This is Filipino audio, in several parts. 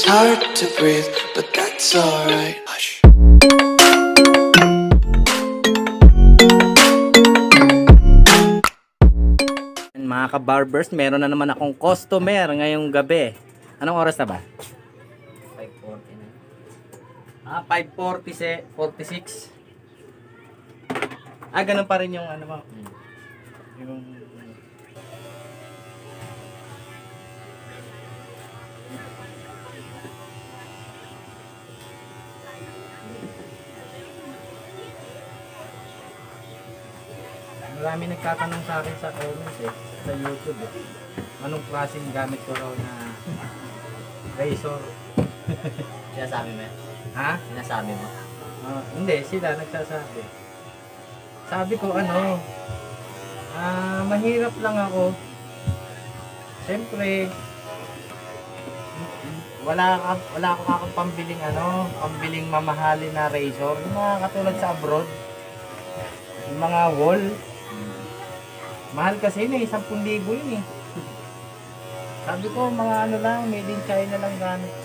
It's hard to breathe, but that's alright. Hush. Mga ka-barbers, meron na naman akong customer ngayong gabi. Anong oras na ba? 5:40 na. 5:40, 46. Ganun pa rin yung ano mo. Yung marami nagtatanong sa akin sa comments sa YouTube anong klaseng gamit ko raw na razor. Sinasabi mo yan? Ha? Sinasabi mo? Hindi, sila nagsasabi. Sabi ko mahirap lang ako. Siyempre, wala akong pambiling mamahalin na razor. Yung mga katulad sa abroad, yung mga wall, mahal kasi yun 10,000 yun eh. Sabi ko, mga made in China lang gamit ko.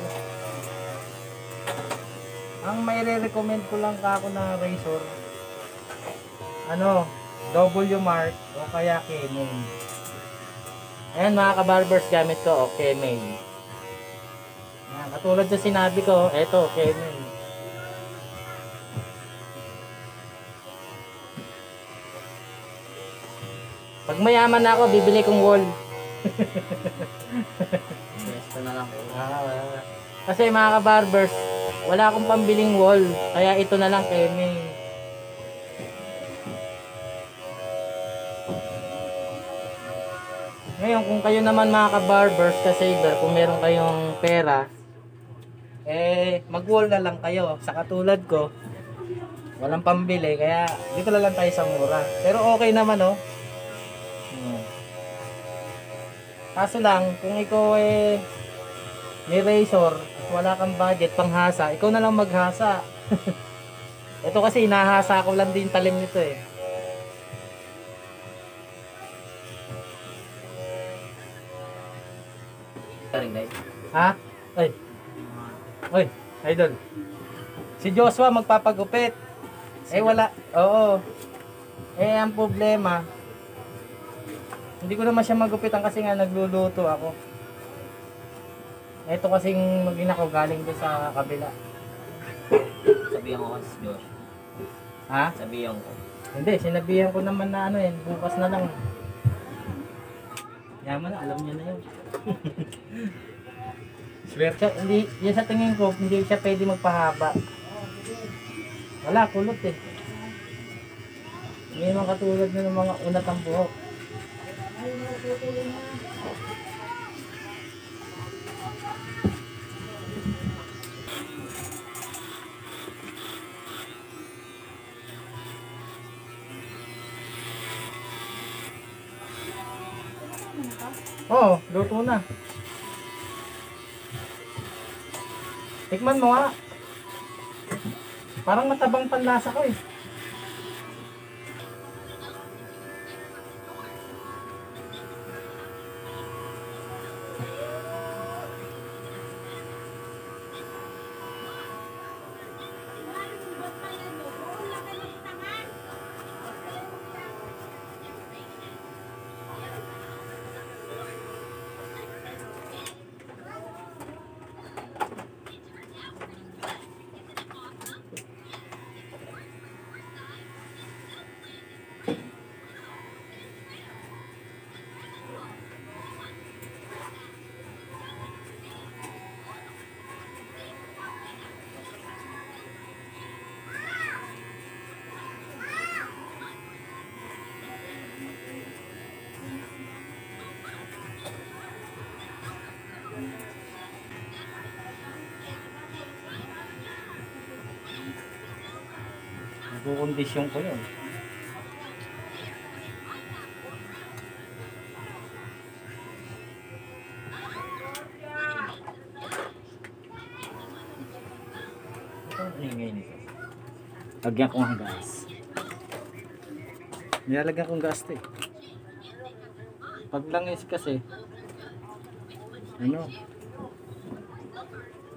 Ang may re-recommend ko lang ako na razor, W Mark o kaya Kenny. Ayan mga ka-barbers, gamit ko, Kenny. Katulad sa sinabi ko, eto, Kenny. Pag mayaman na ako, bibili kong wall. Pwesto na lang po. Kasi mga ka-barbers, wala akong pambiling wall. Kaya ito na lang, Kenny. Ngayon, kung kayo naman mga ka-barbers, ka-saver, kung meron kayong pera, mag-wall na lang kayo. Sa katulad ko, walang pambili, kaya dito na lang tayo sa mura. Pero okay naman, Kaso lang, kung ikaw may razor at wala kang budget panghasa, ikaw na lang maghasa. Ito kasi hinahasa ko lang din talim nito eh. Karing guys. Ha? Oy, idol. Si Joshua magpapagupit. Wala. Oo. Ang problema, hindi ko naman siya magupitan kasi nga nagluluto ako. Ito kasing mag-ina ko galing doon sa kabila. Sabihan ko kasi Josh. Ha? Sabihan ko. Hindi, sinabihan ko naman na bukas na lang. Yaman na, alam niya na yun. Swerte, hindi, yan sa tingin ko, hindi siya pwede magpahaba. Wala, kulot eh. May mga katulad na ng mga unat ang buhok. Oo, luto na. Tikman mo nga. Parang matabang panlasa ko eh. Nagkukondisyon ko yun. Ito ang ingay nito. Lagyan ko ng gas. Nilalagyan kong gas eh. Pag langis kasi,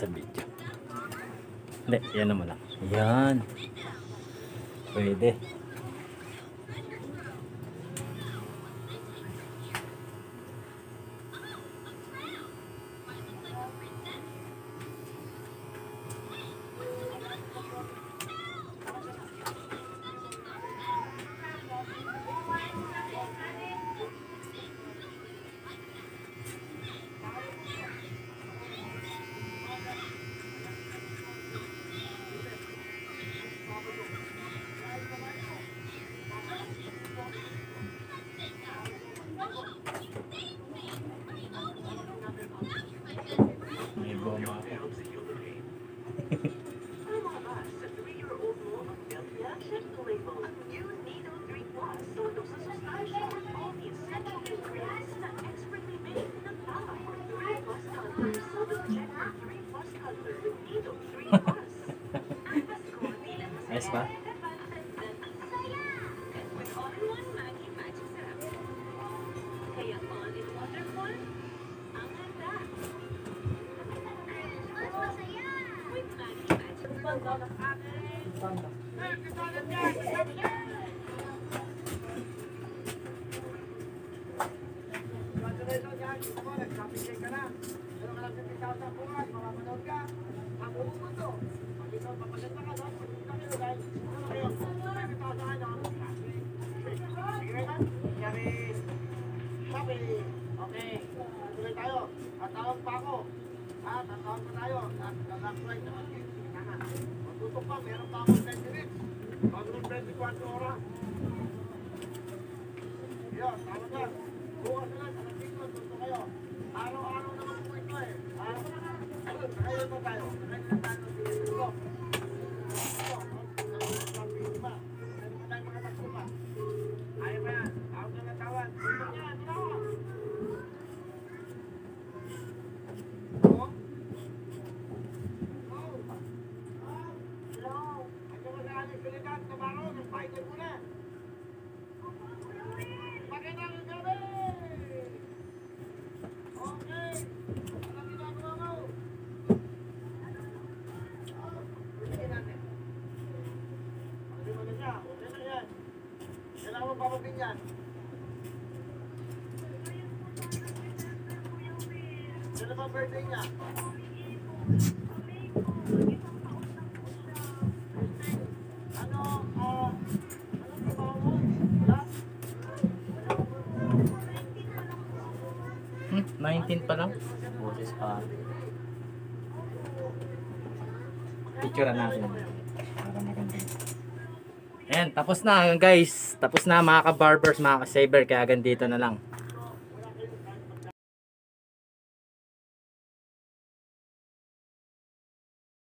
sa video. Hindi, yan naman lang. Yan. Pwede. May goma ako. Ayos ba? Okay, tuloy tayo. Tatawag pa ako. Tatawag pa tayo. Tatawag na matutok pa, meron pa ako 10 minutes. Bago ng 24 oras. Yun, tawag na. Bukas na lang, alas 5, tutok kayo. Araw-araw naman po ito eh. Ayun, nakayon pa tayo. Nakayon na tayo ng dito. Ayaw pa yan. Tawag na natawag. Tutok yan, tawag. Ano ba birthday niya? Ano trabaho mo? Wala? 19 pa lang. Boses pa. Picturean natin. Para maganda. Ayan, tapos na guys. Tapos na mga ka-barbers, mga ka-saver. Kaya ganito na lang.